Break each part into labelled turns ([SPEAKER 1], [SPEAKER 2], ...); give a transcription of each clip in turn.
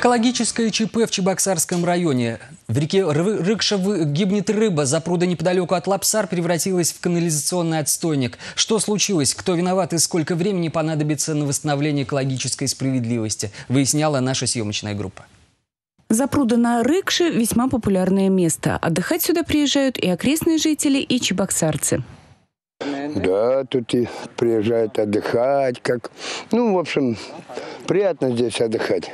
[SPEAKER 1] Экологическое ЧП в Чебоксарском районе. В реке Рыкша гибнет рыба. Запруда неподалеку от Лапсар превратилась в канализационный отстойник. Что случилось? Кто виноват и сколько времени понадобится на восстановление экологической справедливости? Выясняла наша съемочная группа.
[SPEAKER 2] Запруда на Рыкше – весьма популярное место. Отдыхать сюда приезжают и окрестные жители, и чебоксарцы.
[SPEAKER 3] Да, тут и приезжают отдыхать. В общем, приятно здесь отдыхать.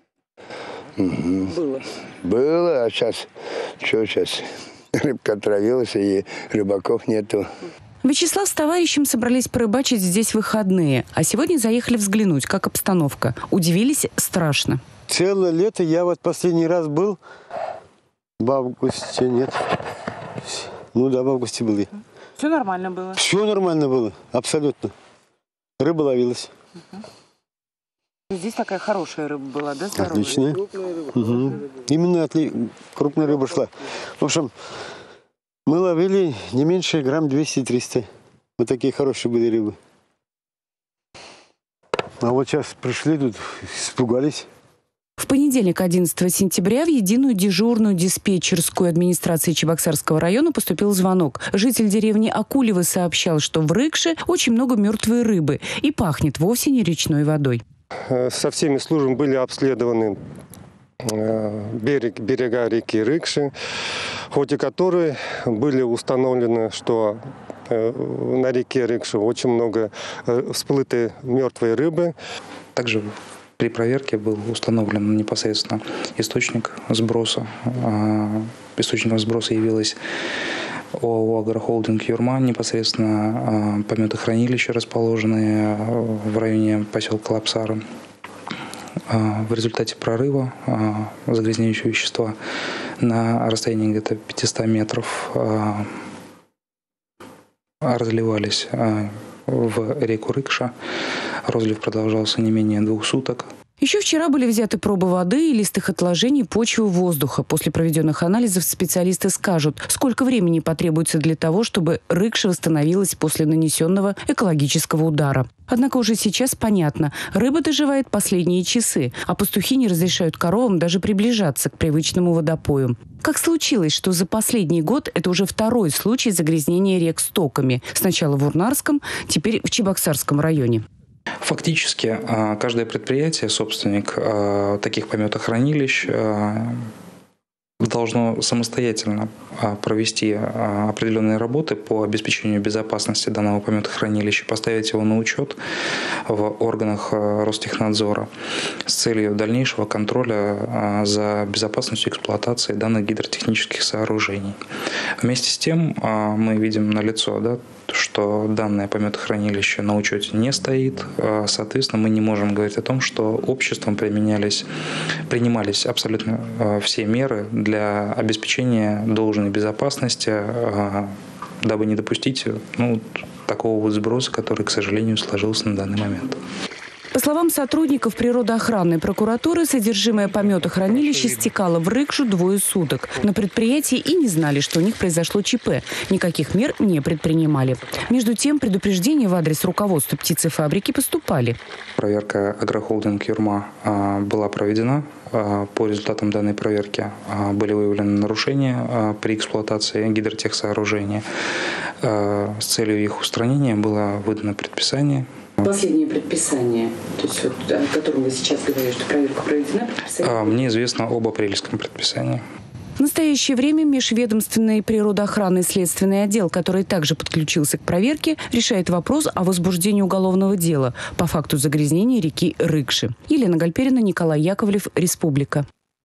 [SPEAKER 3] Угу. Было, а сейчас, рыбка отравилась, и рыбаков нету.
[SPEAKER 2] Вячеслав с товарищем собрались порыбачить здесь в выходные. А сегодня заехали взглянуть, как обстановка. Удивились страшно.
[SPEAKER 4] Целое лето я последний раз был в августе, нет. В августе был я.
[SPEAKER 2] Все нормально было?
[SPEAKER 4] Все нормально было, абсолютно. Рыба ловилась.
[SPEAKER 2] Здесь такая хорошая рыба была, да, здоровая?
[SPEAKER 4] Отличная. Угу. Именно крупная рыба шла. В общем, мы ловили не меньше грамм 200-300. Вот такие хорошие были рыбы. А вот сейчас пришли тут, испугались.
[SPEAKER 2] В понедельник, 11 сентября, в единую дежурную диспетчерскую администрации Чебоксарского района поступил звонок. Житель деревни Акулево сообщал, что в Рыкше очень много мертвой рыбы и пахнет вовсе не речной водой.
[SPEAKER 5] Со всеми службами были обследованы берега реки Рыкши, в ходе которой были установлены, что на реке Рыкши очень много всплытой мертвой рыбы.
[SPEAKER 6] Также при проверке был установлен непосредственно источник сброса. Источником сброса явилась ОАО «Агрохолдинг Юрма», непосредственно пометохранилища, расположенные в районе поселка Лапсара. В результате прорыва загрязняющего вещества на расстоянии где-то 500 метров разливались в реку Рыкша. Розлив продолжался не менее 2 суток.
[SPEAKER 2] Еще вчера были взяты пробы воды и лист их отложений почвы воздуха. После проведенных анализов специалисты скажут, сколько времени потребуется для того, чтобы Рыкша восстановилась после нанесенного экологического удара. Однако уже сейчас понятно, рыба доживает последние часы, а пастухи не разрешают коровам даже приближаться к привычному водопою. Как случилось, что за последний год это уже 2-й случай загрязнения рек стоками. Сначала в Урнарском, теперь в Чебоксарском районе.
[SPEAKER 6] Фактически каждое предприятие, собственник таких пометохранилищ, должно самостоятельно провести определенные работы по обеспечению безопасности данного пометохранилища, поставить его на учет в органах Ростехнадзора с целью дальнейшего контроля за безопасностью эксплуатации данных гидротехнических сооружений. Вместе с тем мы видим налицо, что данное пометохранилище на учете не стоит. Соответственно, мы не можем говорить о том, что обществом принимались абсолютно все меры для обеспечения должной безопасности, дабы не допустить такого сброса, который, к сожалению, сложился на данный момент.
[SPEAKER 2] По словам сотрудников природоохранной прокуратуры, содержимое пометохранилища стекало в Рыкшу 2 суток. На предприятии и не знали, что у них произошло ЧП. Никаких мер не предпринимали. Между тем, предупреждения в адрес руководства птицефабрики поступали.
[SPEAKER 6] Проверка «Агрохолдинг Юрма» была проведена. По результатам данной проверки были выявлены нарушения при эксплуатации гидротехсооружения. С целью их устранения было выдано предписание.
[SPEAKER 2] Последнее предписание, то есть о котором вы сейчас говорите, что проверка проведена, предписание?
[SPEAKER 6] Мне известно об апрельском предписании.
[SPEAKER 2] В настоящее время межведомственный природоохранный следственный отдел, который также подключился к проверке, решает вопрос о возбуждении уголовного дела по факту загрязнения реки Рыкши. Елена Гальперина, Николай Яковлев, Республика.